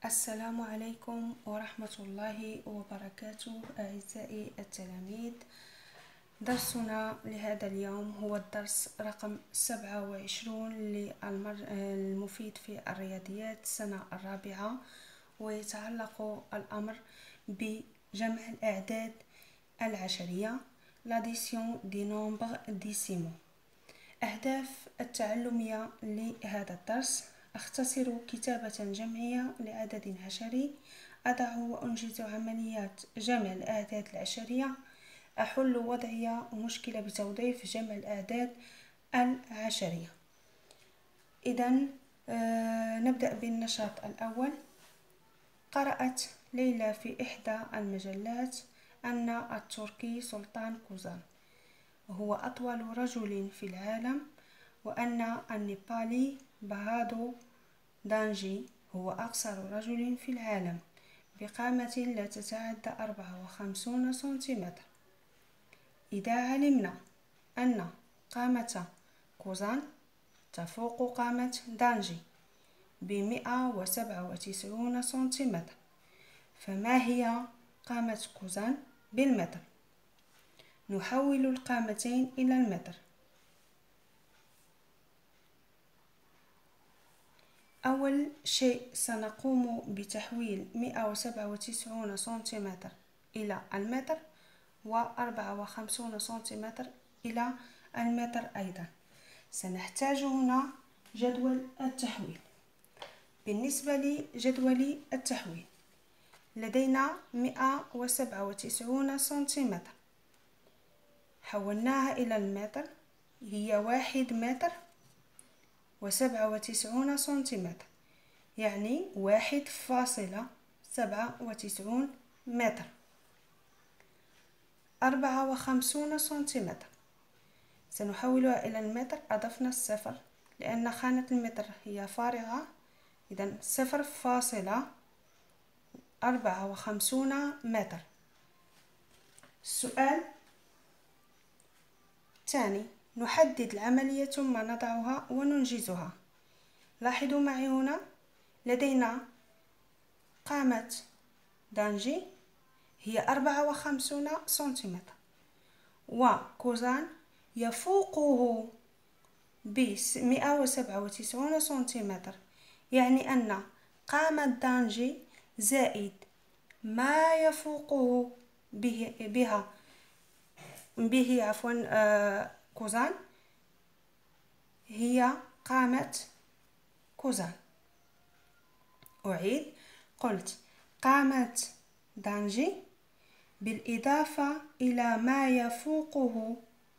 السلام عليكم ورحمة الله وبركاته أعزائي التلاميذ. درسنا لهذا اليوم هو الدرس رقم 27 المفيد في الرياضيات السنة الرابعة، ويتعلق الأمر بجمع الأعداد العشرية l'addition des nombres décimaux. أهداف التعلمية لهذا الدرس: أختصر كتابة جمعية لعدد عشري، أضع وأنجز عمليات جمع الأعداد العشرية، أحل وضعية مشكلة بتوظيف جمع الأعداد العشرية. إذن نبدأ بالنشاط الأول. قرأت ليلى في إحدى المجلات أن التركي سلطان كوزان هو أطول رجل في العالم، وأن النيبالي بهادو دانجي هو أقصر رجل في العالم بقامة لا تتعدى 54 سنتيمتر. إذا علمنا أن قامة كوزان تفوق قامة دانجي ب197 سنتيمتر، فما هي قامة كوزان بالمتر؟ نحول القامتين إلى المتر. أول شيء سنقوم بتحويل 197 سنتيمتر إلى المتر، و54 سنتيمتر إلى المتر أيضا. سنحتاج هنا جدول التحويل. بالنسبة لجدول التحويل لدينا 197 سنتيمتر، حولناها إلى المتر، هي 1 متر و97 سنتيمتر، يعني 1.97 متر. 54 سنتيمتر سنحولها إلى المتر، أضفنا الصفر لأن خانة المتر هي فارغة، إذن 0.54 متر. السؤال الثاني: نحدد العملية ثم نضعها وننجزها. لاحظوا معي هنا لدينا قامة دانجي هي 54 سنتيمتر، وكوزان يفوقه ب197 سنتيمتر، يعني أن قامة دانجي زائد ما يفوقه به كوزان هي قامة كوزان. أعيد، قلت قامة دانجي بالإضافة إلى ما يفوقه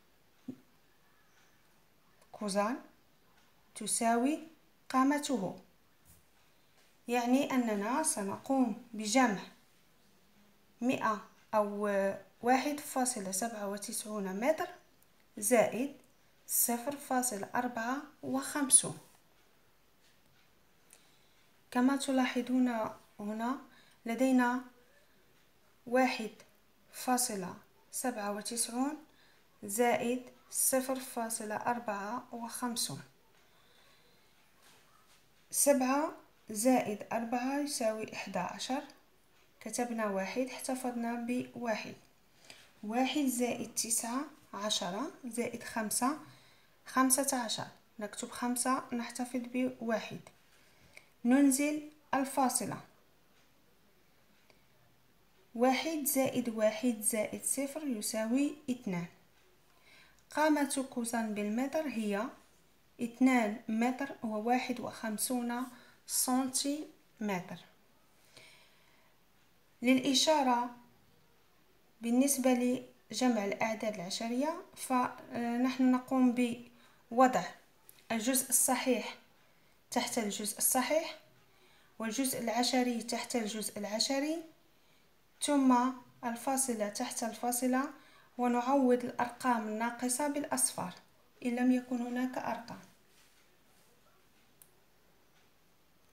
كوزان تساوي قامته، يعني أننا سنقوم بجمع 100 أو 1.97 متر زائد 0.54. كما تلاحظون هنا لدينا 1.97 زائد 0.54. 7 زائد 4 يساوي 11. كتبنا 1، احتفظنا ب1. 1 زائد 9 10 زائد 5 15. نكتب 5، نحتفظ ب1. ننزل الفاصلة. 1 زائد 1 زائد 0 يساوي 2. قامة كوزان بالمتر هي 2 متر و51 سنتيمتر. للإشارة بالنسبة لجمع الأعداد العشرية، فنحن نقوم بوضع الجزء الصحيح تحت الجزء الصحيح، والجزء العشري تحت الجزء العشري، ثم الفاصلة تحت الفاصلة، ونعوض الأرقام الناقصة بالأصفار إن لم يكن هناك أرقام.